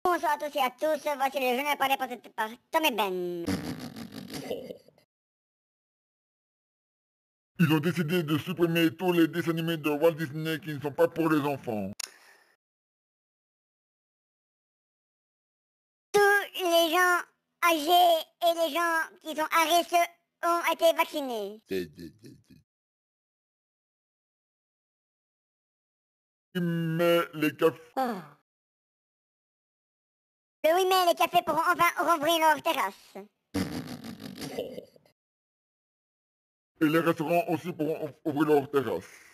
Bonsoir à tous et à tous, voici le journal parlé par Tom et Ben. Ils ont décidé de supprimer tous les dessins animés de Walt Disney qui ne sont pas pour les enfants. Tous les gens âgés et les gens qui sont à risque ont été vaccinés. Mais les cafés Le 8 mai, les cafés pourront enfin rouvrir leurs terrasses. et les restaurants aussi pourront ouvrir leurs terrasses.